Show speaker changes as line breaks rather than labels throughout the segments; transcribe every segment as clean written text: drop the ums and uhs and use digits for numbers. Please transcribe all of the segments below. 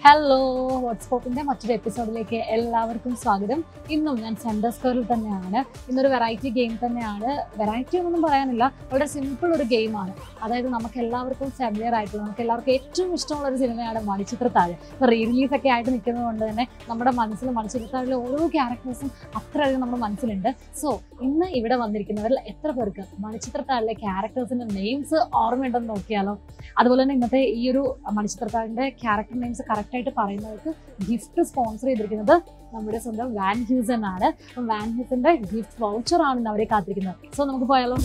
Hello വാട്സ്ആപ്പിന്റെ മറ്റൊരു എപ്പിസോഡിലേക്ക് എല്ലാവർക്കും സ്വാഗതം. ഇന്നും ഞാൻ സെൻറ്റർ സ്ക്വയറിൽ തന്നെയാണ്. ഇന്നൊരു വെറൈറ്റി ഗെയിം തന്നെയാണ്. വെറൈറ്റി ഒന്നും പറയാനില്ല, വളരെ സിമ്പിൾ ഒരു ഗെയിമാണ്. അതായത് നമുക്ക് എല്ലാവർക്കും ഫെമിലിയർ ആയിട്ടുള്ള, നമുക്ക് എല്ലാവർക്കും ഏറ്റവും ഇഷ്ടമുള്ള ഒരു സിനിമയാണ് മണിച്ചിത്രത്താഴ്. ഇപ്പോൾ റീ റിലീസ് ഒക്കെ ആയിട്ട് നിൽക്കുന്നത് കൊണ്ട് തന്നെ നമ്മുടെ മനസ്സിൽ മണിച്ചിത്രത്താഴിലെ ഓരോ ക്യാരക്ടേഴ്സും അത്രയധികം നമ്മുടെ മനസ്സിലുണ്ട്. സോ ഇന്ന് ഇവിടെ വന്നിരിക്കുന്നവരിൽ എത്ര പേർക്ക് മണിച്ചിത്രത്താഴിലെ ക്യാരക്ടേഴ്സിന്റെ നെയിംസ് ഓർമ്മയുണ്ടെന്ന് നോക്കിയാലോ? അതുപോലെ തന്നെ ഇന്നത്തെ ഈ ഒരു മണിച്ചിത്രത്താഴിന്റെ ക്യാരക്ടർ നെയിംസ് കറക്റ്റായിട്ട് പറയുന്നവർക്ക് ഗിഫ്റ്റ് സ്പോൺസർ ചെയ്തിരിക്കുന്നത് നമ്മുടെ സ്വന്തം വാൻ ഹ്യൂസൻ ആണ്. അപ്പം വാൻ ഹ്യൂസന്റെ ഗിഫ്റ്റ് വൗച്ചർ ആണ് ഇന്ന് അവരെ കാത്തിരിക്കുന്നത്. സോ നമുക്ക് പോയാലോ?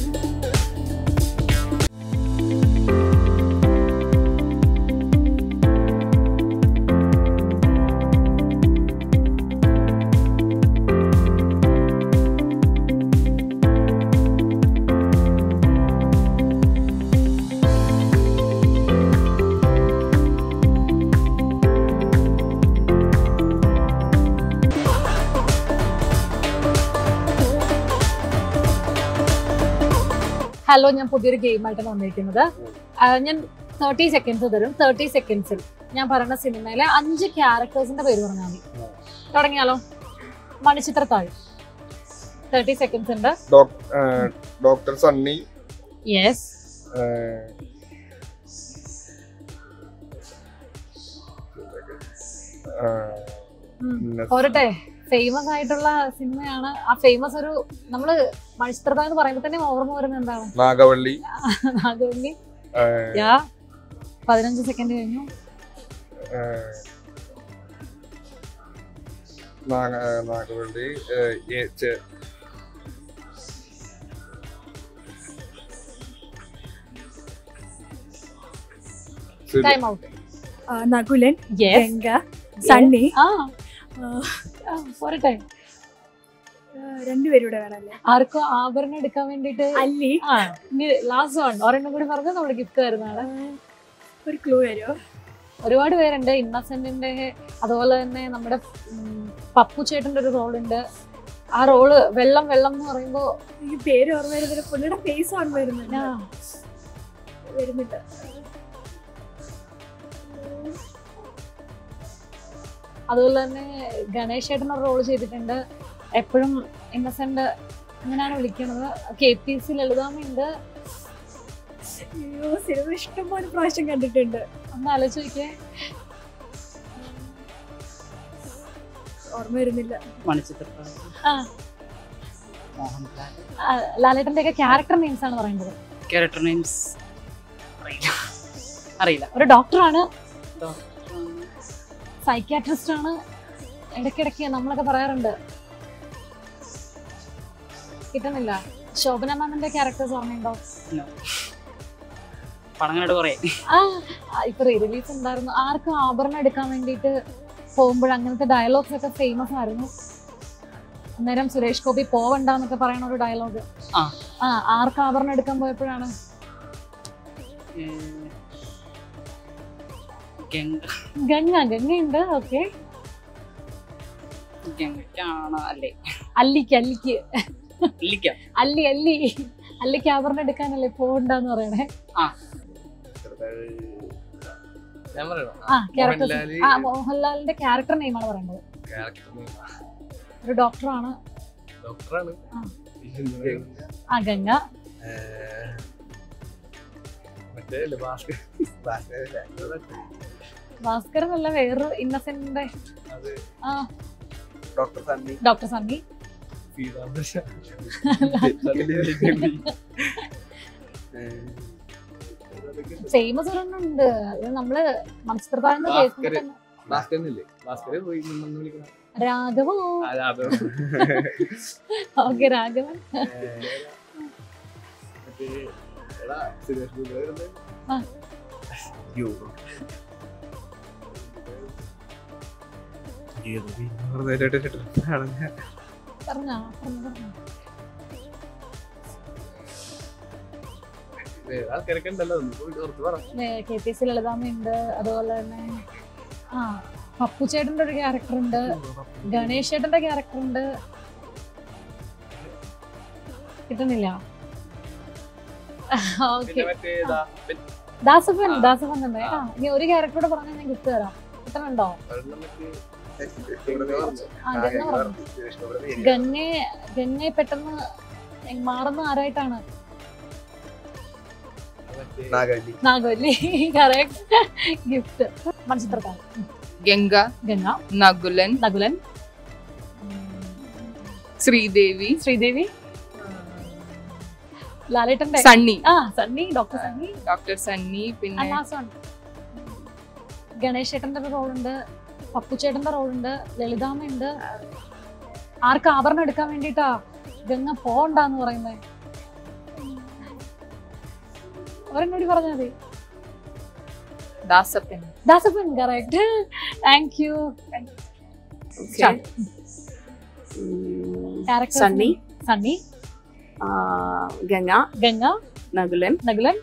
ഹലോ, ഞാൻ പുതിയൊരു ഗെയിമായിട്ടാണ് വന്നിരിക്കുന്നത്. ഞാൻ 30 സെക്കൻഡ്സ് തരും. 30 സെക്കൻഡ്സിൽ ഞാൻ പറയുന്ന സിനിമയിലെ 5 ക്യാരക്ടേഴ്സിന്റെ പേര് പറഞ്ഞാൽ മതി. തുടങ്ങിയാലോ? മണിച്ചിത്രത്താഴ്. 30 സെക്കൻഡ്സ് ഉണ്ട്.
ഡോക്ടർ സണ്ണി.
യെസ്. പോരട്ടെ, ഫേമസ് ആയിട്ടുള്ള സിനിമയാണ്. ആ ഫേമസ് ഒരു നമ്മള് മണിച്ചിത്രത്താഴ് എന്ന് പറയുമ്പോ തന്നെ ഓർമ്മ വരുന്നത് എന്താണ്?
നാഗവള്ളി.
നാഗവള്ളി. 15 സെക്കൻഡ് കഴിഞ്ഞു.
നാഗവള്ളി.
Time out.
നകുലൻ, ഗംഗ, സണ്ണി.
പോരട്ടെ,
രണ്ടുപേരുടെ വേണല്ലേ?
ആർക്കും ആഭരണം എടുക്കാൻ വേണ്ടിട്ട്
അല്ലി.
ലാസ്റ്റ് വൺ ഒരെണ്ണം കൂടി പറഞ്ഞാൽ നമ്മുടെ ഗിഫ്റ്റ് തരുന്നതാണ്.
ഒരു ക്ലൂ തരുമോ?
ഒരുപാട് പേരുണ്ട്. ഇന്നസെന്റിന്റെ, അതുപോലെ തന്നെ നമ്മുടെ പപ്പു ചേട്ടന്റെ ഒരു റോളുണ്ട്. ആ റോള് വെള്ളം വെള്ളം എന്ന് പറയുമ്പോ
എനിക്ക് പേര് ഓർമ്മ വരുന്നില്ല. പുള്ളിയുടെ ഫേസ് ഓർമ്മ വരുന്നില്ല.
അതുപോലെ തന്നെ ഗണേഷ് ചേട്ടൻ ഒരു റോള് ചെയ്തിട്ടുണ്ട്. എപ്പോഴും ഇന്നസെന്റ് അങ്ങനെയാണ് വിളിക്കുന്നത്. KPC ലളിതാമ്മയുണ്ട്.
അയ്യോ, സിനിമ ഇഷ്ടംപോലെ പ്രാവശ്യം കണ്ടിട്ടുണ്ട്.
ഒന്ന് ആലോചിച്ച് നോക്കിയേ.
ഓർമ്മ വരുന്നില്ല.
ലാലേട്ടന്റെ ഒക്കെ ക്യാരക്ടർ നെയിംസ് ആണ് പറയുന്നത്.
ക്യാരക്ടർ നെയിംസ് അറിയില്ല.
ഒരു ഡോക്ടറാണ്, സൈക്യാട്രിസ്റ്റ് ആണ്. ഇടയ്ക്കിടയ്ക്ക് നമ്മളൊക്കെ പറയാറുണ്ട്. കിട്ടുന്നില്ല. ശോഭന മാമിന്റെ ക്യാരക്ടേഴ്സ് ഓർമ്മയുണ്ടോ? ഇപ്പൊ റീ റിലീസ് ഉണ്ടായിരുന്നു. ആർക്കും ആഭരണം എടുക്കാൻ വേണ്ടിട്ട് പോകുമ്പോൾ അങ്ങനത്തെ ഡയലോഗ്സ് ഒക്കെ ഫേമസ് ആയിരുന്നു. അന്നേരം സുരേഷ് ഗോപി പോവണ്ടെന്നൊക്കെ പറയുന്ന ഒരു ഡയലോഗ്. ആർക്ക് ആഭരണം എടുക്കാൻ പോയപ്പോഴാണ്? ഗംഗയുണ്ട്. ഓക്കെ, അല്ലിക്ക് ആഭരണം എടുക്കാനല്ലേ പോവണ്ടെന്ന് പറയണേ. മോഹൻലാലിന്റെ ക്യാരക്ടർ നെയിമാണ് പറയുന്നത്. ഒരു ഡോക്ടറാണ്. ഗംഗ. ഭാസ്കരൻ അല്ല, വേറൊരു ഇന്നസെന്റിന്റെ. ഡോക്ടർ സണ്ണി. ഫേമസ് ഒരെണ്ണുണ്ട്. നമ്മള് മണിച്ചിത്രത്താഴ് രാഘവോ? ഓക്കെ, രാഘവൻ. KPC ലളിതാമ്മയുണ്ട്. അതുപോലെ തന്നെ പപ്പു ചേട്ടന്റെ ഒരു ക്യാരക്ടർ ഉണ്ട്. ഗണേഷ് ചേട്ടന്റെ ക്യാരക്ടർ ഉണ്ട്. കിട്ടുന്നില്ല. ഓക്കെ, ദാസപ്പൻ തന്നെ. ഇനി ഒരു ക്യാരക്ടറോട് പറഞ്ഞാൽ ഞാൻ ഗിഫ്റ്റ് തരാം. കിട്ടണുണ്ടോ?
അത് നമുക്ക്
ആ, ഗംഗ പറഞ്ഞു. ഗംഗയെ പെട്ടെന്ന് മാറുന്ന ആരായിട്ടാണ്? നാഗവല്ലി. കറക്റ്റ്. ഗിഫ്റ്റ്. മൺചിത്രത്താഴ്.
ഗംഗ,
ഗംഗ,
നകുലൻ,
നകുലൻ,
ശ്രീദേവി,
ശ്രീദേവി, ലാലേട്ടന്റെ
സണ്ണി,
സണ്ണി, ഡോക്ടർ സണ്ണി,
ഡോക്ടർ സണ്ണി, പിന്നെ
ഗണേഷ് ചേട്ടന്റെ ഒരു റോളുണ്ട്, പപ്പു ചേട്ടന്റെ റോളുണ്ട്, ലളിതാമ്മയുണ്ട്. ആർക്ക് ആഭരണം എടുക്കാൻ വേണ്ടിട്ടാ ഗംഗ പോണ്ടാന്ന് പറയുന്നേ? ഒരെണ്ണോടി പറഞ്ഞാൽ മതി.
Dasappan.
Dasappan. Correct. Thank you.
Sunny,
Sunny,
Ganga,
Ganga,
Nakulan,
Nakulan,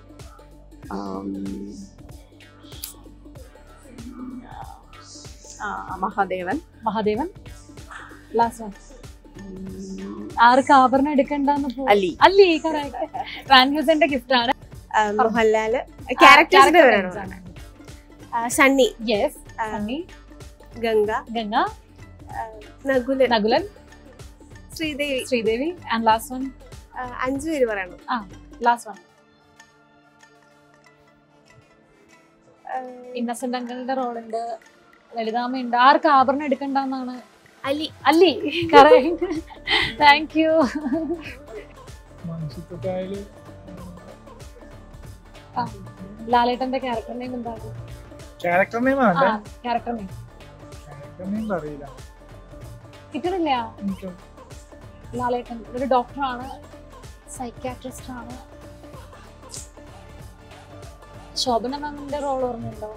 Mahadevan,
Mahadevan. Last one. ആർക്ക് ആഭരണം എടുക്കണ്ടെന്ന്
അലി.
അല്ലി. കറക്റ്റ്. ട്രാൻസ്യൂസന്റെ ഗിഫ്റ്റ് ആണ്.
മോഹൻലാല്. ക്യാരക്ടേഴ്സിന്റെ പേരാണ്. Sunny.
Yes. Sunny,
Ganga,
Ganga,
Nakulan,
Nakulan,
Sreedevi.
Sreedevi. And last one.
5 പേര് പറയണം.
Last one. ഇന്നസെന്റ് അങ്കിളിന്റെ റോളുണ്ട്, ലളിതാമ്മയുണ്ട്. ആർക്ക് ആഭരണം എടുക്കണ്ടെന്നാണ്?
Ali.
Alli. Correct. Thank you. ലാലേട്ടന്റെ ക്യാരക്ടർ നെയിം എന്താണ്?
ക്യാരക്ടർ നെയിം
ക്യാരക്ടർ നെയിം
അറിയില്ല.
കിട്ടണില്ല. ലാലേട്ടൻ ഒരു ഡോക്ടറാണ്, സൈക്യാട്രിസ്റ്റ് ആണ്. ശോഭന മാമിന്റെ റോൾ ഓർമ്മയുണ്ടോ?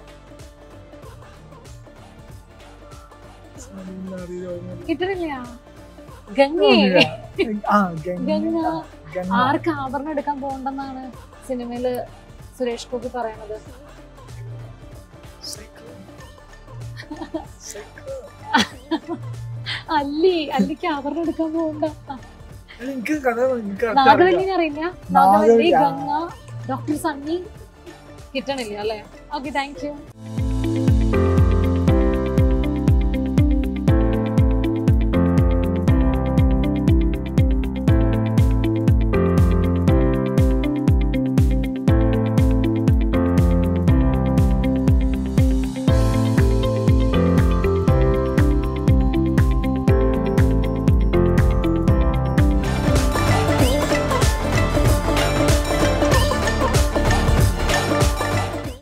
കിട്ടണില്ല. ഗംഗ. ആർക്ക് ആഭരണം എടുക്കാൻ പോകണ്ടെന്നാണ് സിനിമയില് സുരേഷ് ഗോപി പറയണത്? അല്ലിക്ക് ആഭരണം എടുക്കാൻ പോകണ്ട. നാഗവല്ലിനെ അറിയില്ല? നാഗവല്ലി, ഗംഗ, ഡോക്ടർ സണ്ണി. കിട്ടണില്ല അല്ലേ? Okay, thank U.